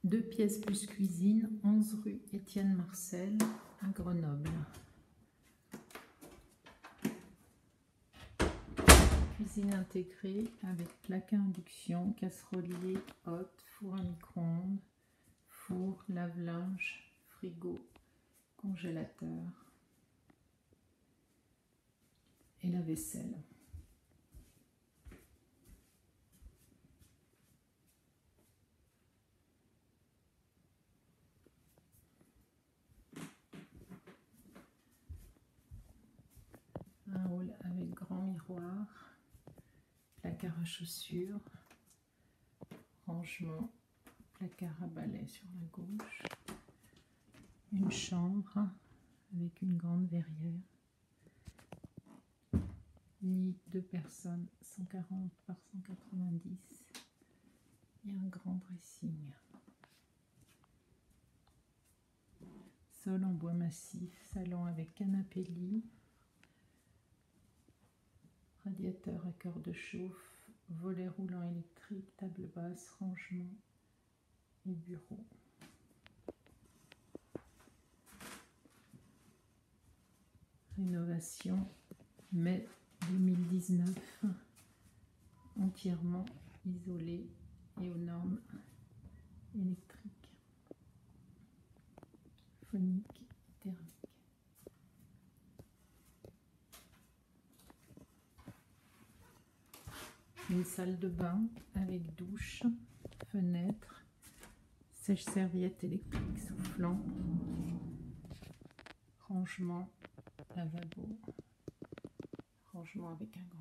2 pièces plus cuisine, 11 rue Étienne Marcel à Grenoble. Cuisine intégrée avec plaque à induction, casserolier haute, four à micro-ondes, four, lave-linge, frigo, congélateur et la vaisselle. Un hall avec grand miroir, placard à chaussures, rangement, placard à balai sur la gauche, une chambre avec une grande verrière, lit 2 personnes, 140 par 190 et un grand dressing. Sol en bois massif, salon avec canapé lit, radiateur à cœur de chauffe, volet roulant électrique, table basse, rangement et bureau. Rénovation mai 2019, entièrement isolé et aux normes électriques, phoniques, thermiques. Une salle de bain avec douche, fenêtre, sèche-serviette électrique soufflant, rangement, lavabo, rangement avec un grand